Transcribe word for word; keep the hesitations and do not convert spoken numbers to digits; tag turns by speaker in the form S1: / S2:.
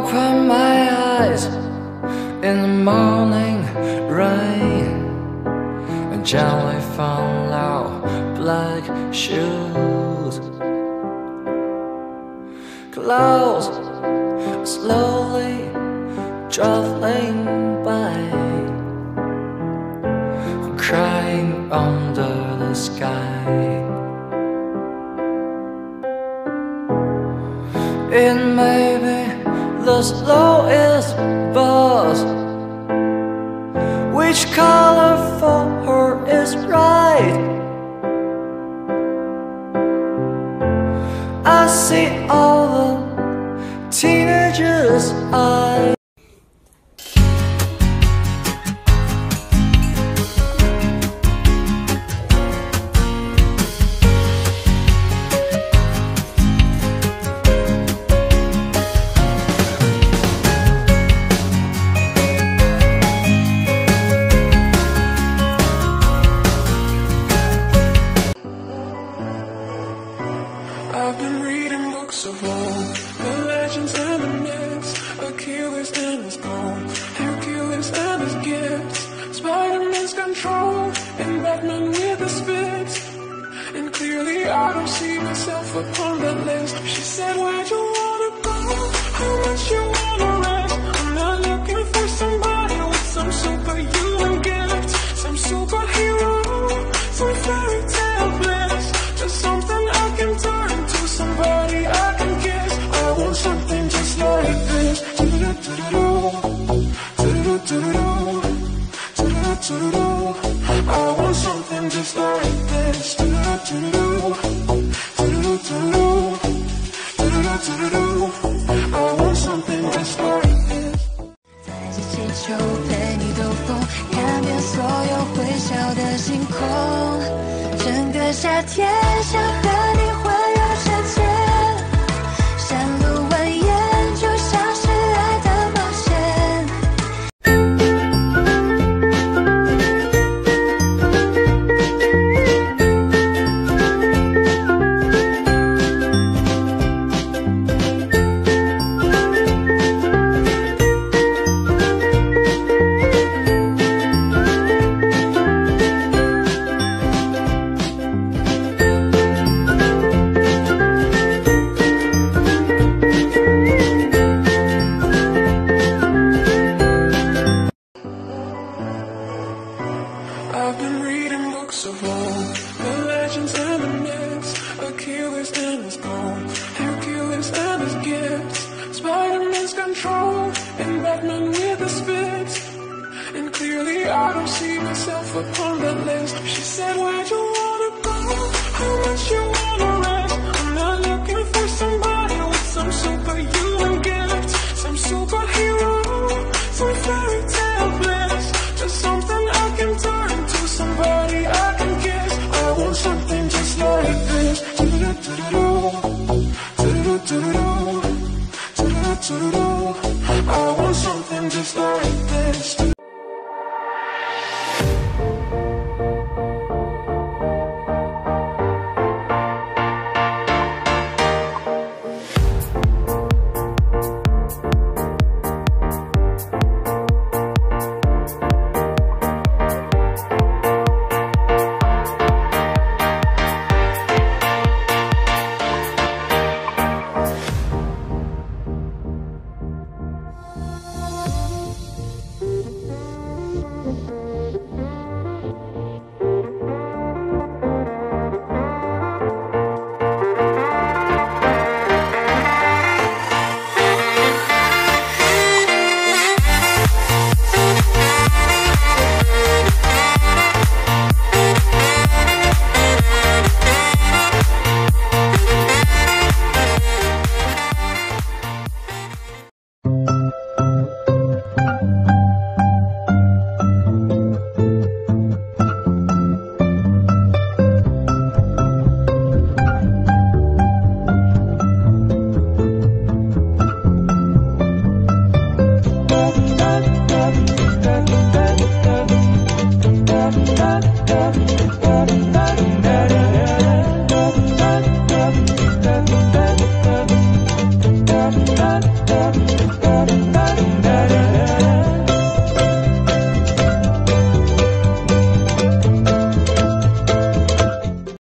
S1: open my eyes in the morning rain and gently found out black shoes. Clouds slowly traveling by, crying under the sky. It may be the slowest bus. Which color for her is right? I see all the teenagers' eyes.
S2: I've been reading books of old, the legends and the myths, Achilles and his gold, Hercules and his gifts, Spider-Man's control, and Batman with the spits. And clearly I don't see myself upon that list. She said, where'd you wanna go? How much you wanna rest? I'm not looking for somebody with some superhuman gifts, some superhero, some fairy tale bliss, just something I can turn to, somebody I can kiss. I want something just like this. I want something just like this. I want something just like this.
S3: 在这气球陪你兜风，看遍所有会笑的星空。整个夏天想和你环游世界，山路蜿蜒就像是爱的冒险。
S2: I've been reading books of old, the legends and the myths, Achilles and his gold, Hercules and his gifts, Spider-Man's control, and Batman with the spits. And clearly I don't see myself upon that list. She said, where'd you wanna go? How much you wanna rest? I'm not looking for somebody with some superhuman gifts, some superhero, some fairy tale bliss, just something I can turn to, somebody I can kiss. I want something just like this. I want something just like this.
S3: We'll be right back.